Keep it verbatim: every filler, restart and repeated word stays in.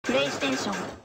プレイステーション